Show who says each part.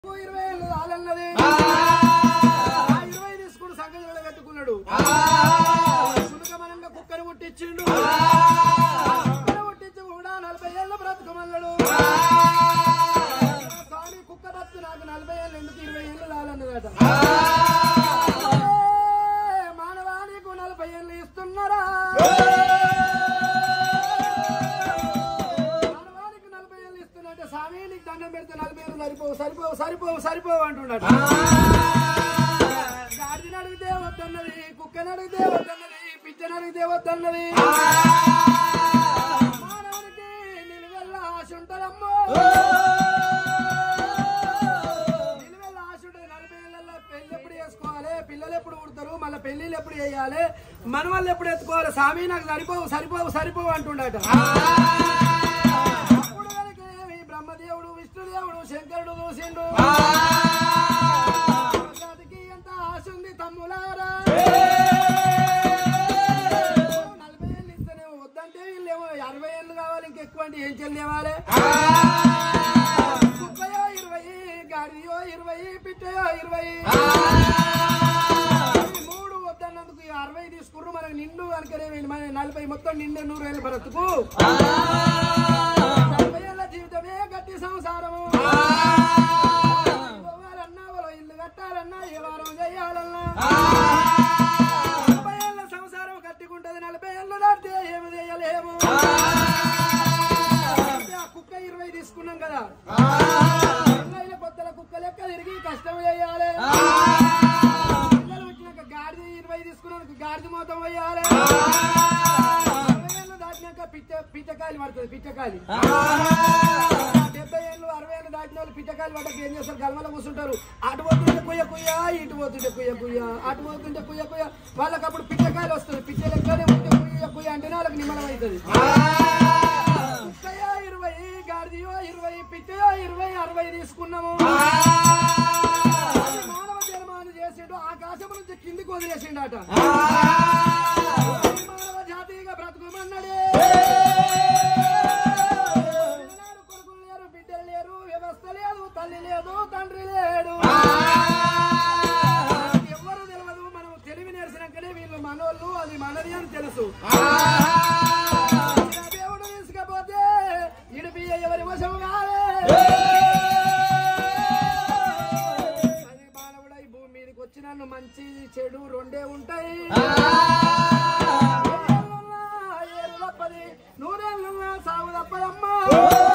Speaker 1: తీసుకుని సంగతిలో పెట్టుకున్నాడు. సునకమనంగా కుక్కను పుట్టించిండు. కుక్కను పుట్టించి కూడా 40 ఏళ్ళ బ్రతుకమన్నాడు. కానీ కుక్క బతు నాకు 40 ఏళ్ళు ఎందుకు 20 ఏళ్ళు రాలన్నదట. మానవానికి 40 ఏళ్ళు ఇస్తున్నారా? మానవానికి 40 ఏళ్ళు ఇస్తున్నట్టే స్వామి నీకు దండం పెడితే 40 ఏళ్ళు సరిపోవు అంటున్నాడు. గాడిని అడిగితే వద్దన్నది, కుక్కని అడిగితే వద్దన్నది, పిచ్చని అడిగితే వద్దన్నది. మానవునికి నిలువెల్ల ఆశ ఉంటదమ్మో. నిలువెల్ల ఆశ ఉంటుంది. 40 ఏళ్ళల్లో పెళ్లి ఎప్పుడు చేసుకోవాలి, పిల్లలు ఎప్పుడు పుడతారు, మళ్ళీ పెళ్లిళ్ళు ఎప్పుడు చేయాలి, మనవాళ్ళు ఎప్పుడు ఎత్తుకోవాలి, స్వామి నాకు సరిపోవు అంటుండట. అప్పుడు కనుక బ్రహ్మదేవుడు, విష్ణుదేవుడు, శంకరుడు చూసిండు. ఎంత ఆశ ఉంది తమ్ములారా, 40 ఏళ్ళు ఇస్తేనేమో వద్దంటే వీళ్ళేమో 60 ఏళ్ళు కావాలి, ఇంకెక్కువ అంటే ఏం చెల్లేవాలి. 20 గాడియో 20, పిట్టయో 20, 3 వద్దన్నందుకు 60 తీసుకుర్రు. మనకు నిండు అనుకనే మన 40 మొత్తం నిండే 100 ఏళ్ళ బ్రతుకు. 40 ఏళ్ళ జీవితమే గట్టి సంసారము. ఇల్లు కట్టాలన్నా, ఏ వారం చేయాలన్నా 40 ఏళ్ళ సంసారం కట్టుకుంటది. 40 ఏళ్ళు దాటితే ఏమి చేయలేము. ఆ కుక్క 20 తీసుకున్నాం కదా, కొత్తల కుక్క లెక్క తిరిగి కష్టం చేయాలి. పిల్లలు వచ్చినాక గాడిద 20 తీసుకున్నాక గాడిద మొత్తం వేయాలి. 40 ఏళ్ళు దాటినాక పిచ్చకాయలు పడుతుంది. పిచ్చకాయలు 70 ఏళ్ళు 60 ఏళ్ళు దాటిన వాళ్ళు పిచ్చకాయలు పడ్డాక ఏం చేస్తారు, గల్మలో కూర్చుంటారు. అటు పోతుంటే కుయ్య కుయ్య, ఇటు పోతుంటే కుయ్య కుయ్య, అటు పోతుంటే కుయ్య కుయ్య. వాళ్ళకి అప్పుడు పిచ్చకాయలు వస్తుంది. పిచ్చ లెక్కనే ఉంటే కుయ్య కుయ్య అంటేనే వాళ్ళకి నిమ్మలం అవుతుంది. 20 గాడిదయో 20, పిచ్చయో 20, 60 తీసుకున్నాము. మానవ జన్మాన్ని చేసిండు, ఆకాశం నుంచి కిందికి వదిలేసిండట. మానవ జాతిగా బ్రతుకుమన్నాడే. కొడుకులు లేరు, బిడ్డలు లేరు, వ్యవస్థ లేదు, తల్లి లేదు, తండ్రి లేడు. ఎవరు తెలియదు. మనం తెలివి నేర్చినాకనే వీళ్ళు మనోళ్ళు, అది మనది అని తెలుసు. దేవుడు తీసుకపోతే ఇడిపి ఎవరి వశం కాలే. అది మానవుడై భూమి మీదకి వచ్చి నన్ను మంచి చెడు రెండే ఉంటాయి. 100 ఏళ్ళు సాగు తప్పదమ్మా.